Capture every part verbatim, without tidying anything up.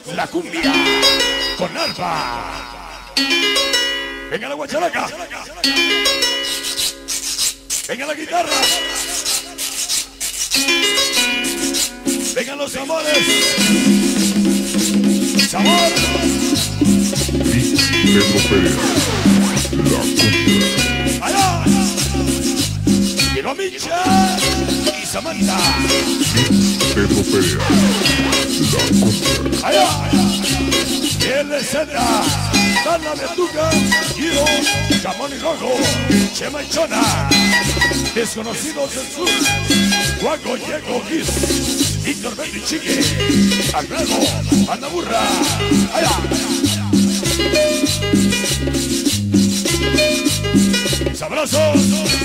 La cumbia con arpa. Venga la guacharaca. Venga la guitarra. Vengan los amores. Sabor. Pedro Pérez, la cumbia. Allá. Llegó Micha y Samantha. Pedro Pérez, la cumbia. Allá. L Z. Dana Betuca. Guido. Camón y Rojo. Chema y Chona. Desconocidos del sur. Juaco, Diego, Giz. Víctor Betty Chique. Alfredo. Ana Burra. Allá. Sabrosos.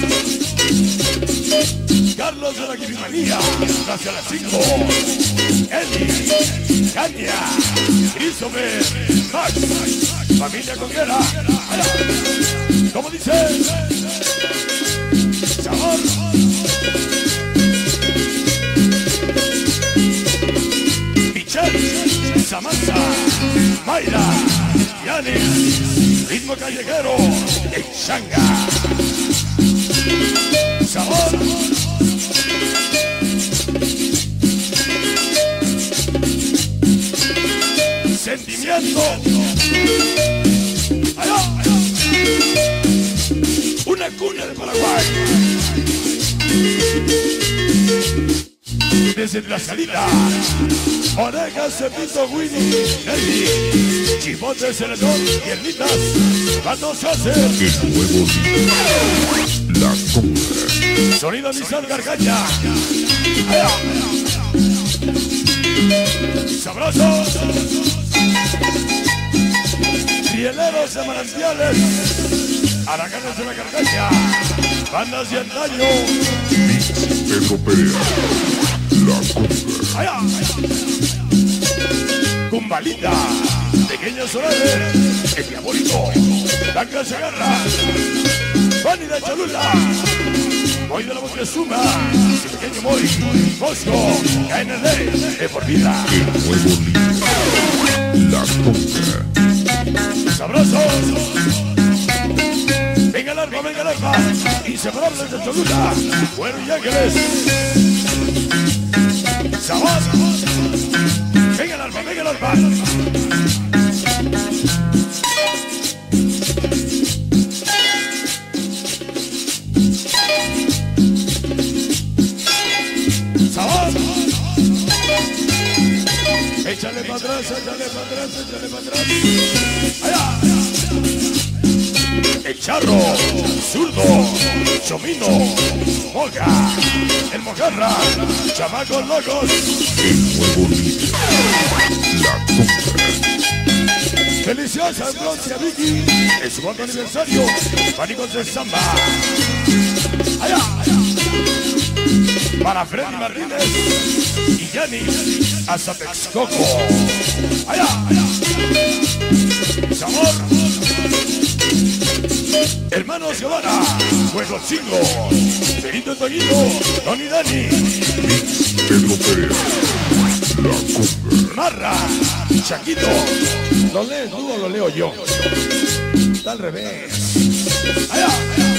Carlos de la Guirimanía. Hacia las cinco. Eli. Kania. Christopher. Max. Familia Conguera. Allá. ¿Cómo dice? Sabor. Michelle, Samantha, Mayra, Yanis, Ritmo Callejero, el Changa. Sabor. Sentimiento. Allá. Una cuña de Paraguay. Desde la salida. Orejas, Cepito, Winnie, Nelly, Chipote, Celedón, Piernitas, Patos Cácer. El nuevo líder, la cumbia. Sonido Nissan Gargaña. Allá. Sabrosos. Rieleros de manantiales. Araganes de la Gargaña. Bandas de antaño. Pedro Pérez, la cumbia. Allá. Cumbalita, Pequeños Orales, El Diabólico, Blanca Segarra, Fanny de Cholula, Moy de la Moctezuma, y Pequeño Moy, Bosco, K N D, de por vida. El nuevo líder, la cumbia. Sabrosos. Venga el arpa, venga el arpa. Inseparables de Cholula, Güero y Ángeles. Sabor. Venga el arpa, venga el arpa. Sabor. Échale para atrás, échale para atrás, échale para atrás. Allá. El Charro, Zurdo, Chomino, Moja, el Mojarra, Chamacos Locos. El nuevo líder, la cumbia. Felicidades a Bronce y a Vicky en su cuarto aniversario. Pánicos de Samba. Allá. Para Freddy Martínez y Yanis hasta Texcoco. Allá. Sabor. Hermanos Giovanna, Juego Chingo, Benito Toñito, Tony Dani, Pedro Pérez, la cumbia. Marra, Chaquito. ¿Lo lees tú o lo leo yo? Está al revés. Allá.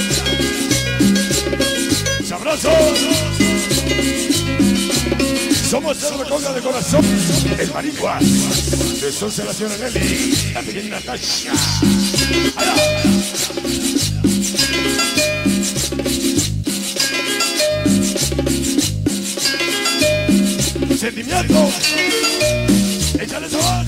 Sabrosos. Somos el Recoga de corazón, el Marihuas, de Consolación Nelly, la pequeña Natasha. Allá. Sentimiento. Échale sabor.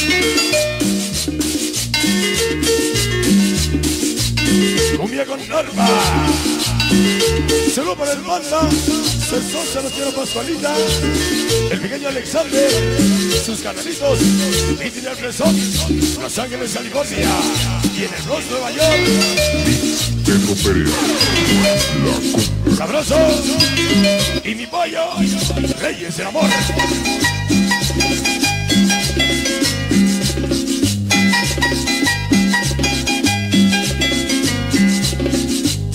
Cumbia con norma. Saludo para el Manda. Sesón Sebastián Pascualita. El pequeño Alexander. Sus canalitos. Víctor del Fresón. Los Ángeles, California. Y en el Bronx, Nueva York. Pedro Pérez, la cumbia. Sabrosos. Y mi pollo. Reyes del amor.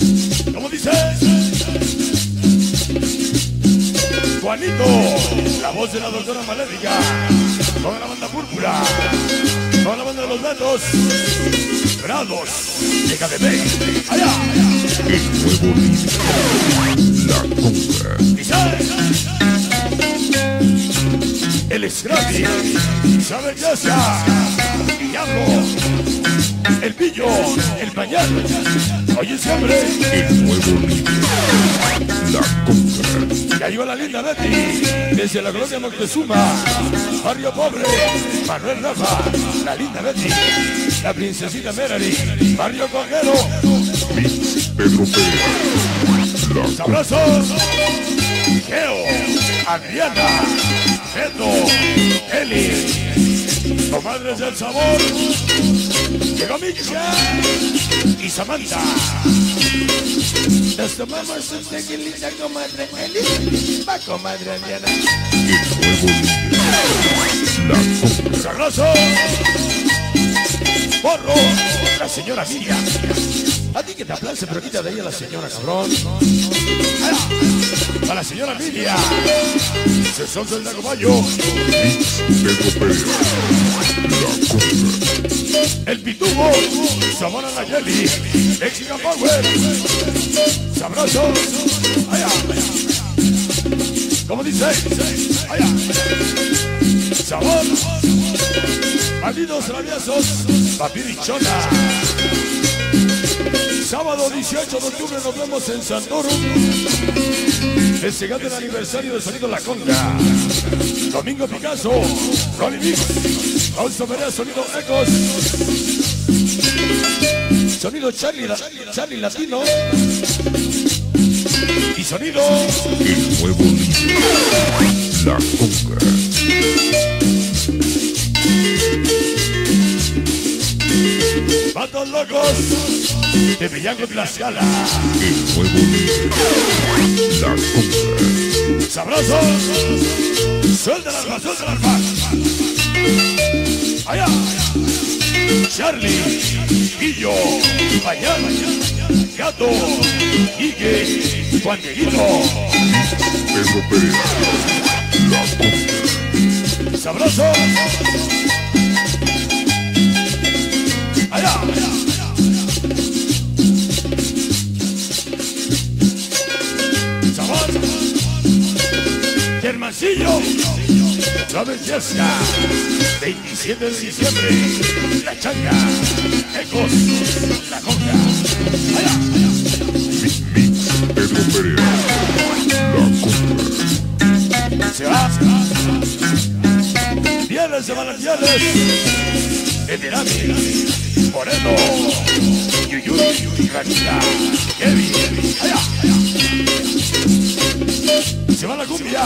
¿Cómo dice? Juanito, la voz de la doctora Maléfica, toda la banda Púrpura, toda la banda de los Datos, Grados, llega de B, allá, El nuevo líder, la conga. El Scrappy, Isabel Yasa, Diablo, el Pillo, el Pañal, oye ese hombre, El nuevo líder, la conga. ya llegó la linda Betty, desde la colonia Moctezuma, barrio pobre, Manuel Rafa, la linda Betty, la princesita Merari, barrio Cojero, Mix Pedro Pérez, la conga. abrazos, Geo, Adriana, Beto, Eli, comadres del sabor, llegó Micha y Samantha. Nos tomamos un tequilita, comadre Eli, va comadre Adriana. El nuevo líder, la conga. Sabroso, Porro, la señora Miriam. A ti que te aplaude, pero quita de ella la señora, cabrón. A la señora Miriam. Se solta el Dagomayo. Mix Pedro Pérez, la conga. El Pitubo, Samara Nayeli, Mexican Power, sabroso, allá, como dice, allá, sabor, malditos rabiosos, papirichona. Sábado dieciocho de octubre nos vemos en Santorum, festejando el aniversario de Sonido La Conga. Domingo Picasso, Ronnie Mix, Fausto Perea, Sonido Ecos, Sonido Charlie, Charlie Latino y Sonido El nuevo líder, la conga. Patos Locos de Villanco Tlaxcala. El nuevo líder, la conga. Sabroso, suelta las alma, suelta las alma. Allá, Charlie, Guillo, Pañal, Gato, Quique, Juan Dieguito. Pedro Pérez, la conga. Sabroso, allá, sabor, Germancillo, la belleza, veintisiete de diciembre, la changa, Ecos, la conga, allá, Mix Pedro Pérez, la conga. se va, Pieles de manantiales, Etirami, Moreno, Yuyuy, Ranita, Kevin, allá, se va la cumbia,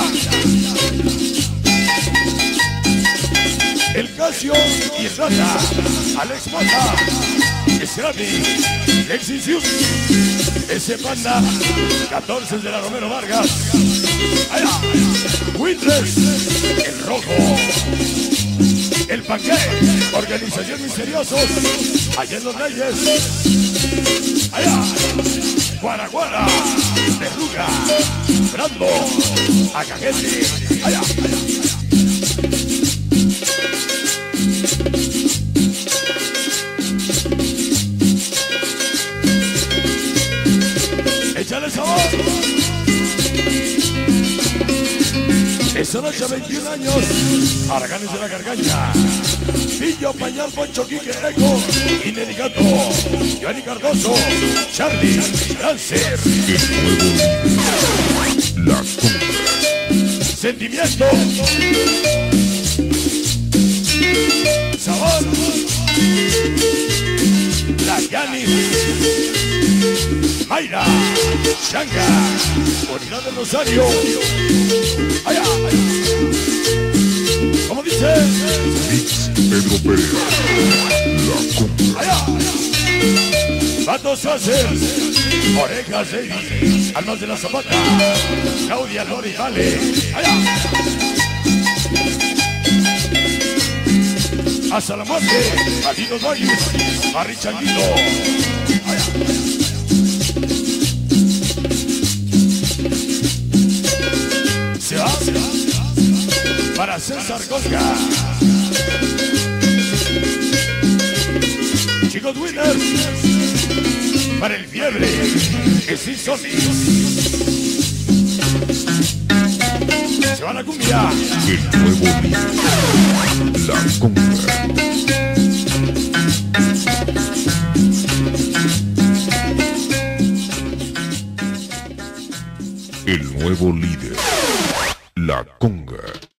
el Casio y el Rata, Alex Mata, Scrappy, Lexis Yus, ese Panda, catorce de la Romero Vargas, allá, Windress, el Rojo, el Panqué, Organización Misteriosos, allá en Los Reyes, allá, Guaraguara, Berruga, Brando, Acageti, allá, allá. Échale sabor. Esta noche, veintiún años, Araganes de la Gargaña, Pillo, Pañal, Poncho, Quique, Eco, Inedicato, Giovanni Cardoso, Charlie, Dancer, El nuevo líder, la conga. Sentimiento, sabor, la Yanis, Mayra, Shanga, Unidad del Rosario, allá, allá. Como dice, Mix Pedro Pérez, la conga. allá, Patos Sácer, Orejas David, Almas de la Zapata, Claudia Lori Vale, allá. Hasta la muerte, Adidos Valles, Barry Changuito, allá. Se va, se va, se va. para César Conga. Chicos winners, para el Fiebre, que sí son. Se va la cumbia. El nuevo líder, la conga. El nuevo líder, la conga.